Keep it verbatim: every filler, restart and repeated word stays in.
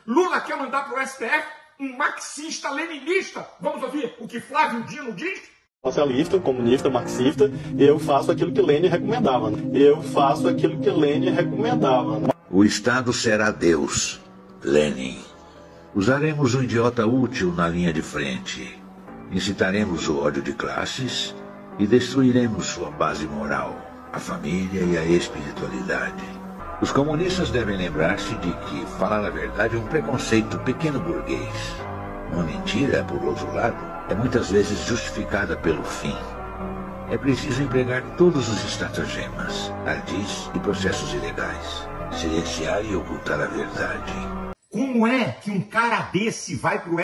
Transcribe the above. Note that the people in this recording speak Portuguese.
Lula quer mandar para o S T F um marxista-leninista. Vamos ouvir o que Flávio Dino diz? Socialista, comunista, marxista, eu faço aquilo que Lênin recomendava. Eu faço aquilo que Lênin recomendava. O Estado será Deus, Lênin. Usaremos um idiota útil na linha de frente. Incitaremos o ódio de classes e destruiremos sua base moral, a família e a espiritualidade. Os comunistas devem lembrar-se de que falar a verdade é um preconceito pequeno burguês. Uma mentira, por outro lado, é muitas vezes justificada pelo fim. É preciso empregar todos os estratagemas, ardis e processos ilegais. Silenciar e ocultar a verdade. Como é que um cara desse vai pro